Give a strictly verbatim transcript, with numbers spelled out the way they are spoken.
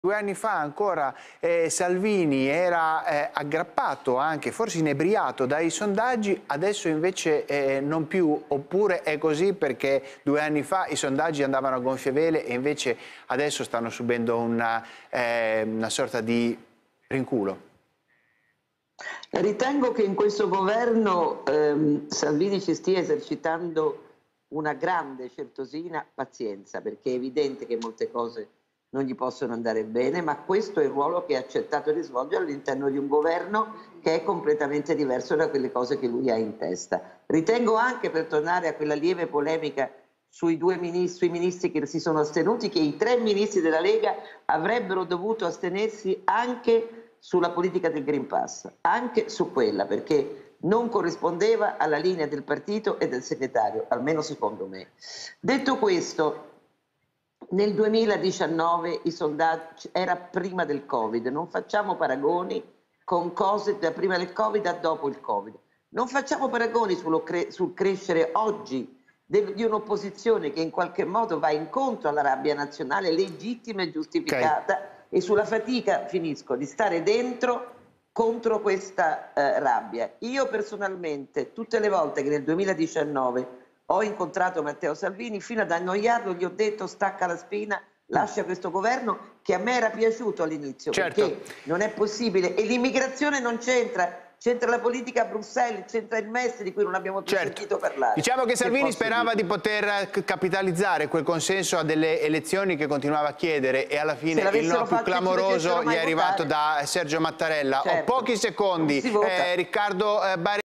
Due anni fa ancora eh, Salvini era eh, aggrappato, anche forse inebriato dai sondaggi, adesso invece eh, non più, oppure è così perché due anni fa i sondaggi andavano a gonfie vele e invece adesso stanno subendo una, eh, una sorta di rinculo? Ritengo che in questo governo ehm, Salvini ci stia esercitando una grande certosina pazienza, perché è evidente che molte cose non gli possono andare bene, ma questo è il ruolo che ha accettato di svolgere all'interno di un governo che è completamente diverso da quelle cose che lui ha in testa. Ritengo anche, per tornare a quella lieve polemica sui due ministri, sui ministri che si sono astenuti, che i tre ministri della Lega avrebbero dovuto astenersi anche sulla politica del Green Pass, anche su quella, perché non corrispondeva alla linea del partito e del segretario, almeno secondo me. Detto questo, nel duemiladiciannove i sondaggi, era prima del Covid, non facciamo paragoni con cose da prima del Covid a dopo il Covid. Non facciamo paragoni sullo cre sul crescere oggi di un'opposizione che in qualche modo va incontro alla rabbia nazionale, legittima e giustificata, okay, e sulla fatica, finisco, di stare dentro contro questa eh, rabbia. Io personalmente, tutte le volte che nel duemiladiciannove ho incontrato Matteo Salvini, fino ad annoiarlo gli ho detto: stacca la spina, lascia questo governo, che a me era piaciuto all'inizio, certo, perché non è possibile, e l'immigrazione non c'entra, c'entra la politica a Bruxelles, c'entra il M E S di cui non abbiamo più certo. sentito parlare. Diciamo che Salvini sperava dire. di poter capitalizzare quel consenso a delle elezioni che continuava a chiedere, e alla fine il no più clamoroso gli è arrivato votare. da Sergio Mattarella. Certo. Ho pochi secondi, eh, Riccardo eh, Bari